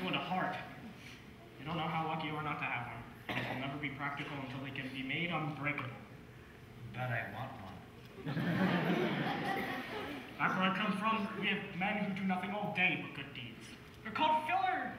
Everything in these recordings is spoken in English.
pencil and a heart. You don't know how lucky you are not to have one. They'll never be practical until they can be made unbreakable. But I want one. Back where I come from, we have men who do nothing all day but good deeds. They're called filler.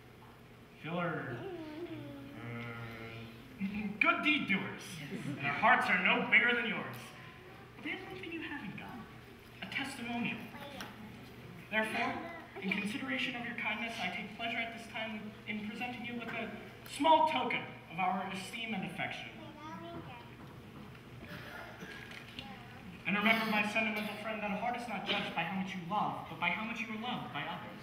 Good deed doers. And their hearts are no bigger than yours. But they have one thing you haven't got. A testimonial. Therefore, in consideration of your kindness, I take pleasure at this time in presenting you with a small token of our esteem and affection. And remember, my sentimental friend, that a heart is not judged by how much you love, but by how much you are loved by others.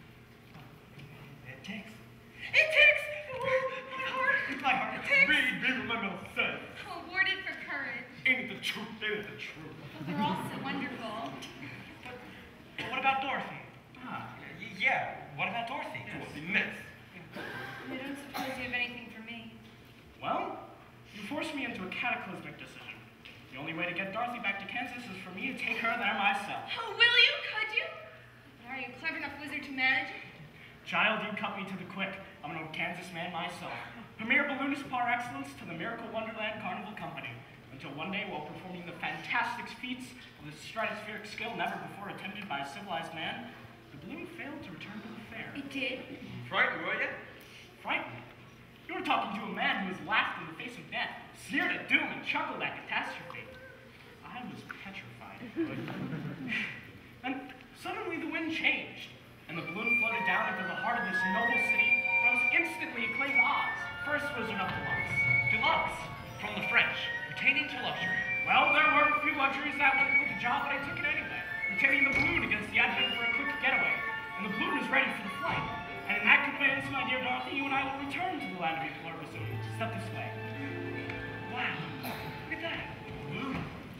It ticks. It ticks! Oh, my heart! My heart. It ticks! Read what my mouth says. Awarded for courage. Ain't it the truth? Ain't it the truth? Well, they're all so wonderful. But what about Dorothy? Yeah, what about Dorothy? Dorothy, miss. I don't suppose you have anything for me. Well, you forced me into a cataclysmic decision. The only way to get Dorothy back to Kansas is for me to take her there myself. Oh, will you? Could you? But are you a clever enough wizard to manage it? Child, you cut me to the quick. I'm an old Kansas man myself. Premier balloonist par excellence to the Miracle Wonderland Carnival Company. Until one day, while performing the fantastic feats of the stratospheric skill never before attempted by a civilized man, the balloon failed to return to the fair. It did? Frightened, were you? Frightened? You were talking to a man who has laughed in the face of death, sneered at doom, and chuckled at catastrophe. I was petrified. And suddenly the wind changed, and the balloon floated down into the heart of this noble city, and I was instantly acclaimed Oz, first wizard of Deluxe. Deluxe, from the French, pertaining to luxury. Well, there were a few luxuries that went with the job, but I took it anyway, retaining the balloon against the advent for a quick getaway. And the balloon was ready for the flight. And in that conveyance, my dear Dorothy, you and I will return to the land of your pluribus unum. Step this way. Wow, look at that. Balloon.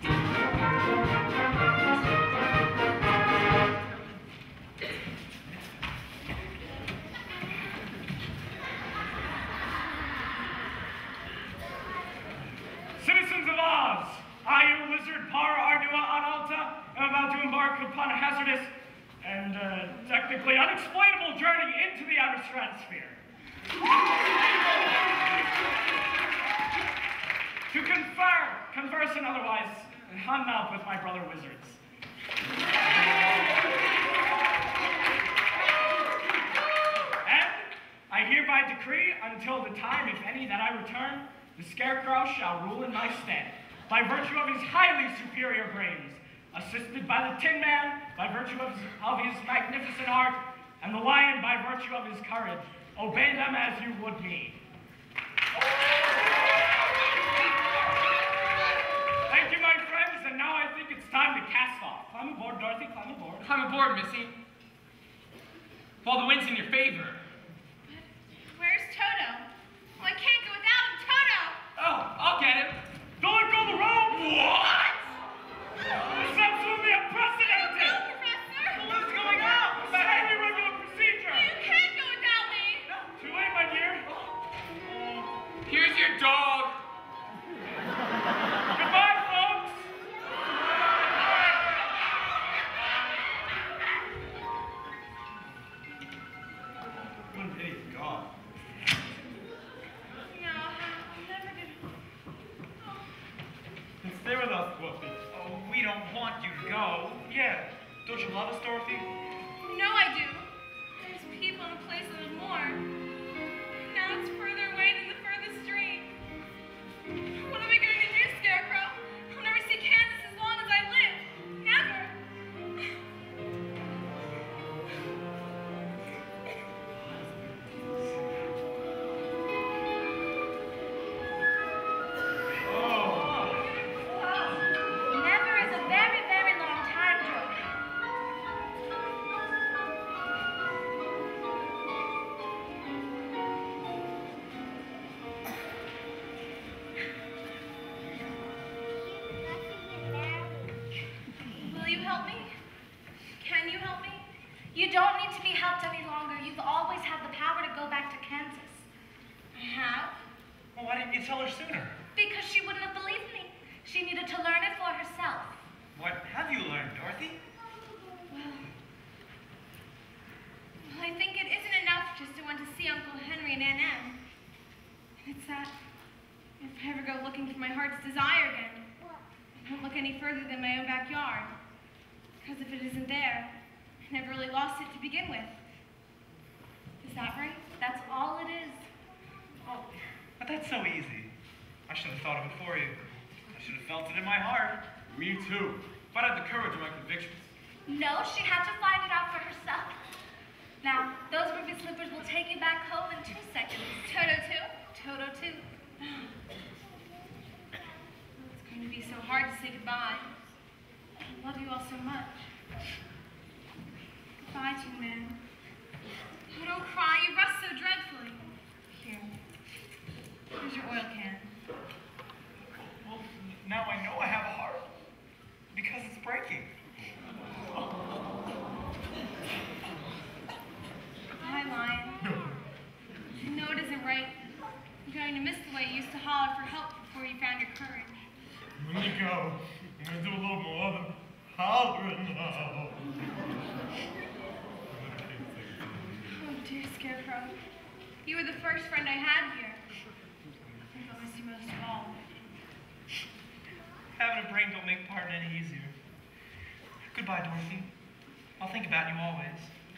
Citizens of Oz, I, your wizard Par Ardua Analta, am about to embark upon a hazardous and technically unexplainable journey into the outer stratosphere. To converse and otherwise hunt up with my brother wizards. And I hereby decree, until the time, if any, that I return, the Scarecrow shall rule in my stead, by virtue of his highly superior brains, assisted by the Tin Man, by virtue of his magnificent art, and the Lion by virtue of his courage. Obey them as you would me. Thank you, my friends, and now I think it's time to cast off. Climb aboard, Dorothy, climb aboard. Climb aboard, Missy. While the wind's in your favor. Where's Toto? Well, I can't go without him. Toto! Oh, I'll get him. Don't let go of the rope! What? It's absolutely unprecedented! No, Professor! What's going on? It's a highly regular procedure! You can't go without me! No, too late, my dear. Here's your dog. Goodbye, folks! One pity, God. No, never did. Stay with us, Dorothy. Oh, we don't want you to go. Yeah, don't you love us, Dorothy? No, I do. There's people and places and more. Now it's further away than the furthest stream. What am I going to do, Scarecrow? I'll never see Kansas as long as I live. Never. Never is a very, very long time, George. Will you help me? Can you help me? You don't need to be helped any longer. You've always had the power to go back to Kansas. I have. Well, why didn't you tell her sooner? Because she wouldn't have believed me. She needed to learn it for herself. What have you learned, Dorothy? Well, I think it isn't enough just Nan Em. And it's that if I ever go looking for my heart's desire again, I don't look any further than my own backyard. Because if it isn't there, I never really lost it to begin with. Is that right? That's all it is. Oh, but that's so easy. I should have thought of it for you. I should have felt it in my heart. Me too. If I'd had the courage of my convictions. No, she had to find it out for herself. Now, those ruby slippers will take you back home in 2 seconds. Toto too? Toto too. It's going to be so hard to say goodbye. I love you all so much. Goodbye, Two Man. Oh, don't cry. You rust so dreadfully. Here. Here's your oil can. Well, now I know I have a heart. Because it's breaking. Hi, Lion. I know it isn't right. You're going to miss the way you used to holler for help before you found your courage. When you go, I'm going to do a little more than hollering now. Oh, dear Scarecrow. You were the first friend I had here. I think I'll miss you most of all. Having a brain don't make parting any easier. Goodbye, Dorothy. I'll think about you always.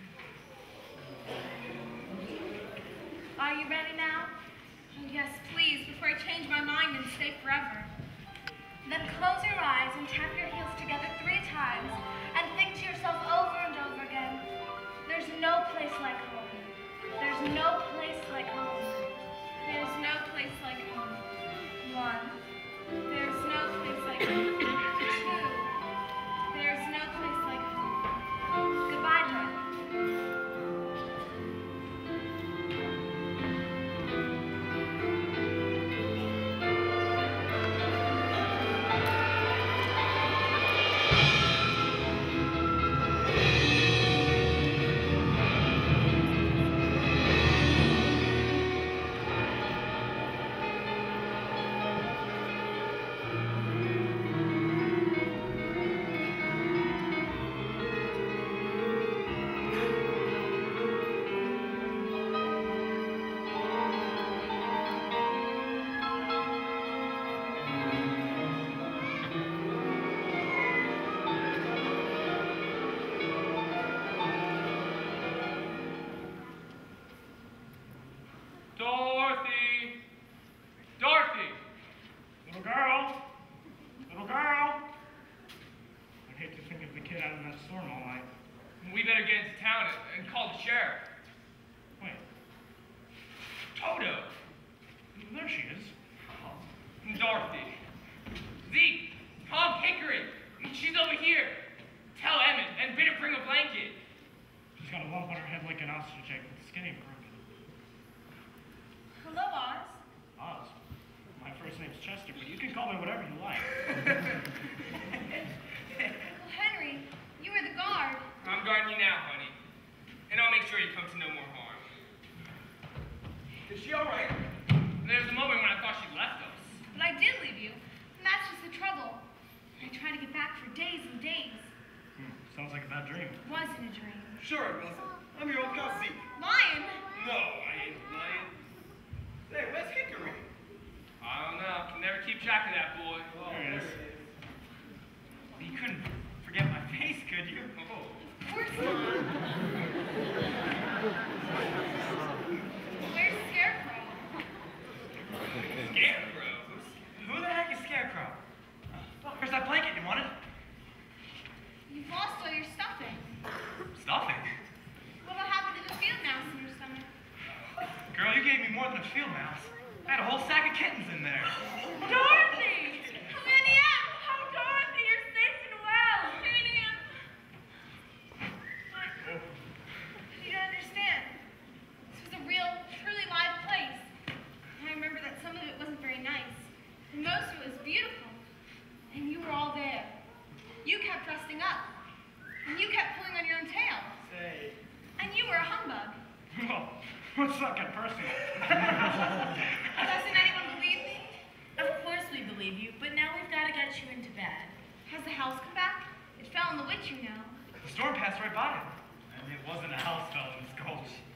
Are you ready now? Oh, yes, please, before I change my mind and stay forever. Then close your eyes and tap your heels together 3 times and think to yourself over and over again, there's no place like home. There's no place like home. There's no place like home. 1. There's no place like home. 2. There's no place like home. Goodbye, Dorothy. Dorothy! Dorothy! Little girl! Little girl! I'd hate to think of the kid out in that storm all night. We better get into town and call the sheriff. Wait, Toto! there she is. Dorothy. Zeke! Tom Hickory! She's over here. Tell Emmett and bid her bring a blanket. She's got a lump on her head like an ostrich egg with the skin ain't broken. Hello, Oz. Oz. My first name's Chester, but you can call me whatever you like. Uncle Henry, you were the guard. I'm guarding you now, honey. And I'll make sure you come to no more harm. Is she alright? There was a moment when I thought she'd left us. But I did leave you, and that's just the trouble. I tried to get back for days and days. Sounds like a bad dream. It wasn't a dream. Sure it wasn't. I'm your old pal Zeke. Lion? No, I ain't lying. Hey, where's Hickory? I don't know. Can never keep track of that boy. There it is. You couldn't forget my face, could you? Oh. Of course not. Where's Scarecrow? Scarecrow. Who the heck is Scarecrow? Where's that blanket you wanted? You've lost all your stuffing. Stuffing. What happened to the field mouse in your stomach? Girl, you gave me more than a field mouse. I had a whole sack of kittens in there. Dorothy! Minnie M! Oh, Dorothy, you're safe and well! Minnie M! You don't understand. This was a real, truly live place. And I remember that some of it wasn't very nice. And most of it was beautiful. And you were all there. You kept dressing up. And you kept pulling on your own tail. Say. And you were a humbug. Well, let's not get personal. Doesn't anyone believe me? Of course we believe you, but now we've got to get you into bed. Has the house come back? It fell on the witch, you know. The storm passed right by it. And it wasn't a house fell in this gulch.